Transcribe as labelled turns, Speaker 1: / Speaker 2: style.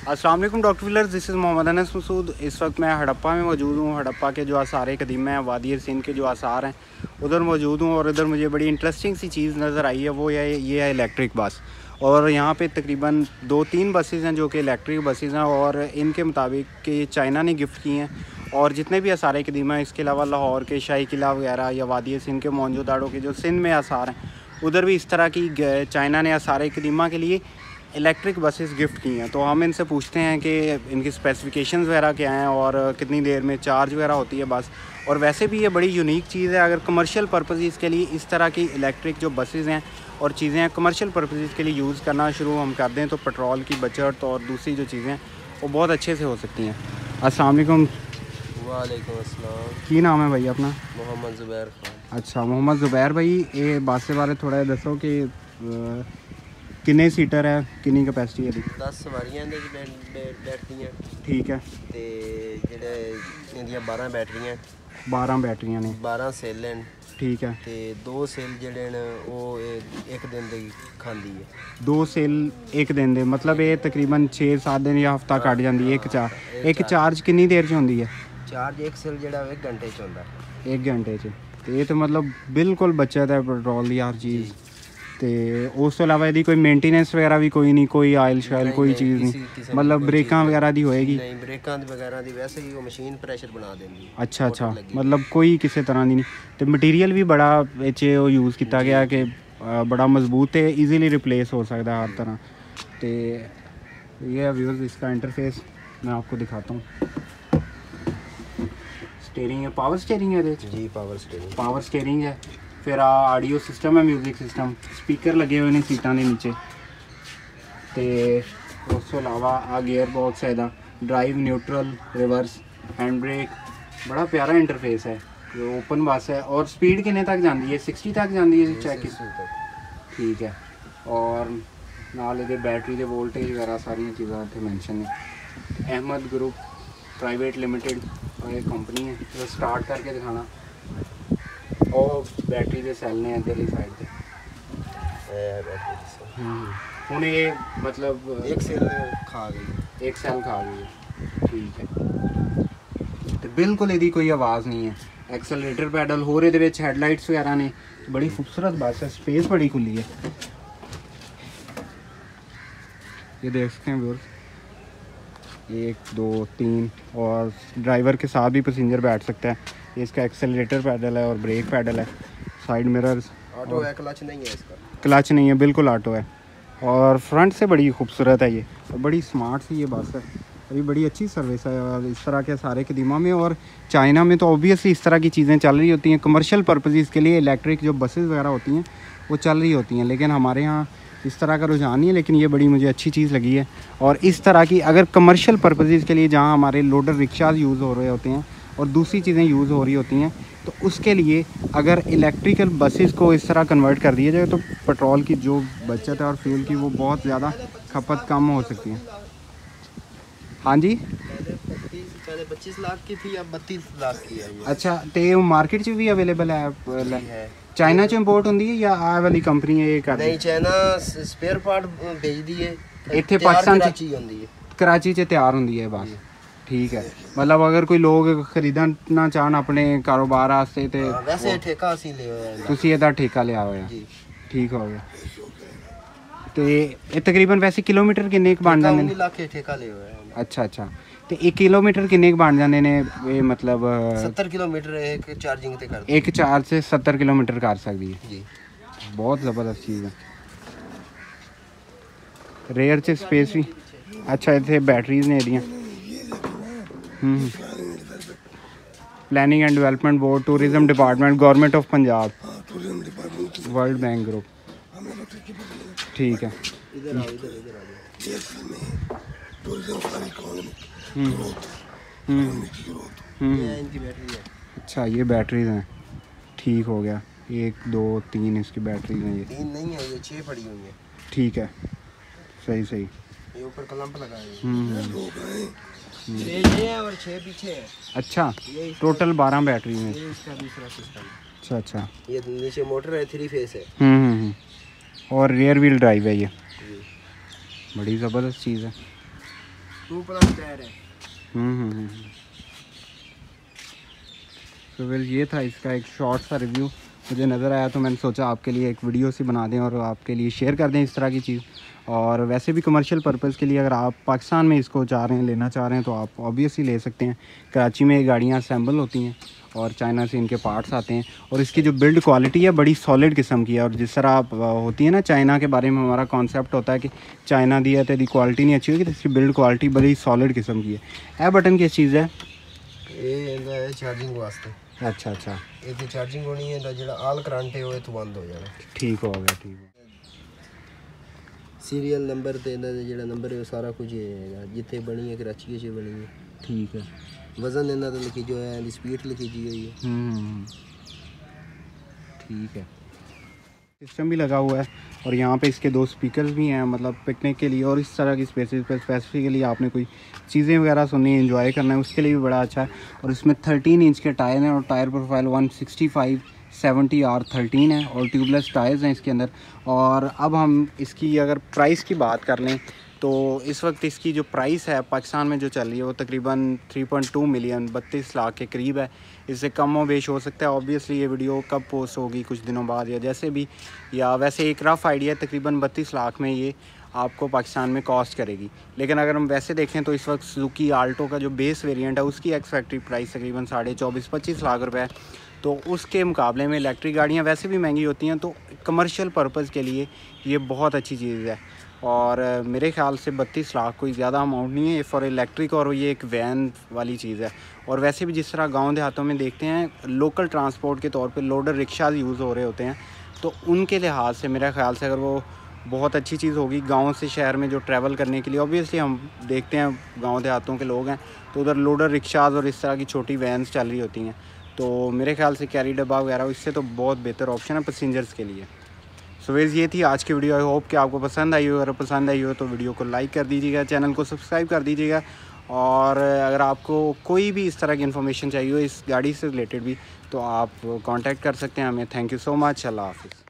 Speaker 1: अस्सलाम वालेकुम doctor wheelers, this is Mohammad Anas Masood. इस वक्त मैं हड़प्पा में मौजूद हूँ। हड़प्पा के जो आसार कदीमा हैं, वादी सिंध के जो आसार हैं, उधर मौजूद हूँ। और इधर मुझे बड़ी इंटरेस्टिंग सी चीज़ नज़र आई है, वो ये है इलेक्ट्रिक बस। और यहाँ पे तकरीबन 2-3 बसेज़ हैं जो कि इलेक्ट्रिक बसेज़ हैं, और इनके मुताबिक कि चाइना ने गिफ्ट की हैं। और जितने भी आसार कदीमा हैं, इसके अलावा लाहौर के शाही किला वगैरह या वादी सिंध के मौजूदाड़ों के जो सिंध में आसार हैं, उधर भी इस तरह की चाइना ने आसार कदीमा के लिए इलेक्ट्रिक बसेस गिफ्ट की हैं। तो हम इनसे पूछते हैं कि इनकी स्पेसिफिकेशंस वगैरह क्या हैं और कितनी देर में चार्ज वगैरह होती है बस। और वैसे भी ये बड़ी यूनिक चीज़ है। अगर कमर्शियल पर्पसेस के लिए इस तरह की इलेक्ट्रिक जो बसेस हैं और चीज़ें हैं कमर्शियल पर्पसेस के लिए यूज़ करना शुरू हम कर दें, तो पेट्रोल की बचत और दूसरी जो चीज़ें हैं वो बहुत अच्छे से हो सकती हैं। अस्सलाम वालेकुम।
Speaker 2: वालेकुम अस्सलाम।
Speaker 1: की नाम है भाई अपना?
Speaker 2: मोहम्मद ज़ुबैर खान।
Speaker 1: अच्छा, मोहम्मद ज़ुबैर भाई, ये बस के बारे थोड़ा दसो कि किन्ने सीटर है, किन्नी कैपेसिटी है?
Speaker 2: 10 सवारियां बैठदियां।
Speaker 1: ठीक है।
Speaker 2: ते जेह्ड़े इंदियां 12 बैटरियां
Speaker 1: 12 बैटरियां ने,
Speaker 2: 12 सेल न।
Speaker 1: ठीक है।
Speaker 2: ते 2 सेल जेह्ड़े न ओह् एक दिन दी खांदी है।
Speaker 1: 2 सेल एक दिन दे मतलब ये तकरीबन 6-7 दिन या हफ्ता कट जाती है। एक चार्ज किन्नी देर च होंदी है?
Speaker 2: चार्ज एक सेल जेह्ड़ा 1 घंटे च होंदा है।
Speaker 1: 1 घंटे च। तो ये तो मतलब बिल्कुल बचत है पेट्रोल की हर चीज़। तो उस तो इलावा यदि कोई मेंटेनेंस वगैरह भी कोई नहीं, कोई आयल शायल कोई चीज़ नहीं, मतलब ब्रेकां वगैरह दी होएगी?
Speaker 2: नहीं, ब्रेकां वगैरह दी वैसे ही वो मशीन प्रेशर बना देंगी।
Speaker 1: अच्छा, मतलब कोई किसी तरह की नहीं। तो मटीरियल भी बड़ा यूज़ किया गया कि बड़ा मजबूत है, ईजीली रिप्लेस हो सकता है हर तरह। तो ये व्यूअर्स इसका इंटरफेस मैं आपको दिखाता हूँ। स्टीयरिंग है, पावर स्टीयरिंग है
Speaker 2: जी,
Speaker 1: पावर स्टीयरिंग है। फिर ऑडियो सिस्टम है, म्यूजिक सिस्टम, स्पीकर लगे हुए ने सीटां के नीचे। तो उस तो अलावा गियर बॉक्स है, drive, neutral, reverse, hand brake. बड़ा प्यारा इंटरफेस है। जो ओपन बस है। और स्पीड कितने तक जाती है? 60 तक जाती है चेक की? ठीक है। और नाल इहदे बैटरी के वोल्टेज वगैरह सारी चीज़ां इत्थे मैंशन है। अहमद ग्रुप प्राइवेट लिमिटेड और एक कंपनी है। तो स्टार्ट करके दिखाना। और बैटरी के सैल ने इधरली साइड पे हूँ ये मतलब
Speaker 2: एक सेल खा गई,
Speaker 1: एक सैल खा गई है। ठीक है। तो बिल्कुल यदि कोई आवाज़ नहीं है। एक्सेलरेटर पैडल हो रहे हेडलाइट्स वगैरह ने। बड़ी खूबसूरत बस है, स्पेस बड़ी खुली है। ये देख सकते हैं व्यूअर्स, 1 2 3 और ड्राइवर के साथ भी पैसेंजर बैठ सकता है। ये इसका एक्सेलरेटर पैडल है और ब्रेक पैडल है। साइड मिरर्स,
Speaker 2: ऑटो है, क्लच नहीं है इसका।
Speaker 1: क्लच नहीं है, बिल्कुल ऑटो है। और फ्रंट से बड़ी खूबसूरत है ये, और बड़ी स्मार्ट सी ये बस है। और ये बड़ी अच्छी सर्विस है। और इस तरह के सारे कदीमा में और चाइना में तो ऑब्वियसली इस तरह की चीज़ें चल रही होती हैं। कमर्शियल पर्पसेस के लिए इलेक्ट्रिक जो बसेस वगैरह होती हैं वो चल रही होती हैं, लेकिन हमारे यहाँ इस तरह का रुझान नहीं है। लेकिन ये बड़ी मुझे अच्छी चीज़ लगी है। और इस तरह की अगर कमर्शियल पर्पसेस के लिए जहाँ हमारे लोडर रिक्शाज यूज़ हो रहे होते हैं और दूसरी चीज़ें यूज़ हो रही होती हैं, तो उसके लिए अगर इलेक्ट्रिकल बसेस को इस तरह कन्वर्ट कर दिया जाए तो पेट्रोल की जो बचत है और फ्यूल की वो बहुत ज़्यादा खपत कम हो सकती है। हाँ जी,
Speaker 2: पहले 25 लाख की थी, अब 32 लाख की है ये।
Speaker 1: अच्छा, तो मार्केट च भी अवेलेबल है? चाइना च इंपोर्ट होंदी है या आ वाली कंपनी है ये कर?
Speaker 2: नहीं, चाइना स्पेयर पार्ट भेजदी है।
Speaker 1: इत्थे पाकिस्तान
Speaker 2: कराची होंदी है,
Speaker 1: कराची च तैयार होंदी है बस। ठीक है। मतलब अगर कोई लोग खरीदना चाहन अपने कारोबार वास्ते ते
Speaker 2: वैसे ठेका ਅਸੀਂ ਲਿਆ ਹੋਇਆ ਹੈ।
Speaker 1: ਤੁਸੀਂ ਇਹਦਾ ਠੇਕਾ ਲਿਆ ਹੋਇਆ?
Speaker 2: ਜੀ,
Speaker 1: ਠੀਕ ਹੋ ਗਿਆ। ਤੇ ਇਹ ਤਕਰੀਬਨ ਵੈਸੇ ਕਿਲੋਮੀਟਰ ਕਿੰਨੇ ਕੁ ਬਣ ਜਾਂਦੇ ਨੇ?
Speaker 2: 19 ਲੱਖ ਠੇਕਾ ਲਿਆ ਹੋਇਆ ਹੈ।
Speaker 1: ਅੱਛਾ। ਤੇ 1 ਕਿਲੋਮੀਟਰ ਕਿੰਨੇ ਕੁ ਬਣ ਜਾਂਦੇ ਨੇ ਇਹ ਮਤਲਬ?
Speaker 2: 70 ਕਿਲੋਮੀਟਰ ਇੱਕ ਚਾਰਜਿੰਗ ਤੇ ਕਰਦੀ
Speaker 1: ਇੱਕ ਚਾਰਜ ਸੇ 70 ਕਿਲੋਮੀਟਰ ਕਰ ਸਕਦੀ ਹੈ
Speaker 2: ਜੀ।
Speaker 1: ਬਹੁਤ ਜ਼ਬਰਦਸਤ ਚੀਜ਼ ਹੈ। रेयर च स्पेस भी अच्छा। इतने बैटरीज ने area. Planning and development board, tourism department, government of Punjab, world bank group. ठीक है। अच्छा, ये बैटरीज हैं। ठीक हो गया। 1 2 3 इसकी बैटरीज हैं। ये
Speaker 2: 3 नहीं है, ये 6 पड़ी हुई है।
Speaker 1: ठीक है, सही।
Speaker 2: ये ऊपर क्लैंप लगाए
Speaker 1: हैं
Speaker 2: और 6 पीछे है।
Speaker 1: अच्छा, टोटल 12 बैटरी में।
Speaker 2: ये इसका दूसरा सिस्टम।
Speaker 1: अच्छा।
Speaker 2: ये नीचे मोटर है, 3 फेस है।
Speaker 1: और रियर व्हील ड्राइव है ये। बड़ी ज़बरदस्त चीज़ है।
Speaker 2: 2 प्लस टायर है।
Speaker 1: तो फिर ये था इसका एक शॉर्ट सा रिव्यू, मुझे नज़र आया तो मैंने सोचा आपके लिए एक वीडियो सी बना दें और आपके लिए शेयर कर दें इस तरह की चीज़। और वैसे भी कमर्शियल पर्पज़ के लिए अगर आप पाकिस्तान में इसको चाह रहे हैं, लेना चाह रहे हैं, तो आप ऑब्वियसली ले सकते हैं। कराची में ये गाड़ियाँ असेंबल होती हैं और चाइना से इनके पार्ट्स आते हैं, और इसकी जो बिल्ड क्वालिटी है बड़ी सॉलिड किस्म की है। और जिस तरह आप होती है ना, चाइना के बारे में हमारा कॉन्सेप्ट होता है कि चाइना दी है तो क्वालिटी नहीं अच्छी होगी, तो इसकी बिल्ड क्वालिटी बड़ी सॉलिड किस्म की है। बटन किस चीज़ है?
Speaker 2: ये चार्जिंग वास्ते।
Speaker 1: अच्छा अच्छा,
Speaker 2: ये चार्जिंग होनी है, जो आल करंट है वो तो बंद हो जाना।
Speaker 1: ठीक हो गया, ठीक है।
Speaker 2: सीरियल नंबर तो जो नंबर है सारा कुछ है, जिथे बनी है कराची से बनी है।
Speaker 1: ठीक है।
Speaker 2: वजन इन्ना तो लिखी जो है, स्पीड लिखी जी हुई है।
Speaker 1: ठीक है। सिस्टम भी लगा हुआ है और यहाँ पे इसके 2 स्पीकर्स भी हैं, मतलब पिकनिक के लिए और इस तरह की स्पेसेस पर स्पेसिफिकली आपने कोई चीज़ें वगैरह सुननी है, एंजॉय करना है, उसके लिए भी बड़ा अच्छा है। और इसमें 13 इंच के टायर हैं और टायर प्रोफाइल 165/70R13 है और ट्यूबलेस टायर्स हैं इसके अंदर। और अब हम इसकी अगर प्राइस की बात कर लें तो इस वक्त इसकी जो प्राइस है पाकिस्तान में जो चल रही है वो तकरीबन 3.2 मिलियन 32 लाख के करीब है। इससे कम हो बेश हो सकता है। ऑब्वियसली ये वीडियो कब पोस्ट होगी, कुछ दिनों बाद या जैसे भी, या वैसे एक रफ़ आइडिया तकरीबन 32 लाख में ये आपको पाकिस्तान में कॉस्ट करेगी। लेकिन अगर हम वैसे देखें तो इस वक्त सुजुकी आल्टो का जो बेस वेरिएंट है उसकी एक्स फैक्ट्री प्राइस तकरीबन 24.5-25 लाख रुपए है। तो उसके मुकाबले में इलेक्ट्रिक गाड़ियाँ वैसे भी महंगी होती हैं, तो कमर्शियल पर्पज़ के लिए ये बहुत अच्छी चीज़ है। और मेरे ख़्याल से 32 लाख कोई ज़्यादा अमाउंट नहीं है फॉर इलेक्ट्रिक, और ये एक वैन वाली चीज़ है। और वैसे भी जिस तरह गांव देहातों में देखते हैं लोकल ट्रांसपोर्ट के तौर पे लोडर रिक्शाज यूज़ हो रहे होते हैं, तो उनके लिहाज से मेरे ख़्याल से अगर वो बहुत अच्छी चीज़ होगी गांव से शहर में जो ट्रैवल करने के लिए। ऑब्वियसली हम देखते हैं गांव देहातों के लोग हैं तो उधर लोडर रिक्शाज और इस तरह की छोटी वैन्स चल रही होती हैं, तो मेरे ख़्याल से कैरी डब्बा वगैरह इससे तो बहुत बेहतर ऑप्शन है पैसेंजर्स के लिए। सो वेज़ ये थी आज की वीडियो। आई होप कि आपको पसंद आई हो। अगर पसंद आई हो तो वीडियो को लाइक कर दीजिएगा, चैनल को सब्सक्राइब कर दीजिएगा। और अगर आपको कोई भी इस तरह की इन्फॉर्मेशन चाहिए हो इस गाड़ी से रिलेटेड भी, तो आप कांटेक्ट कर सकते हैं हमें। Thank you so much. Allah हाफ़िज़।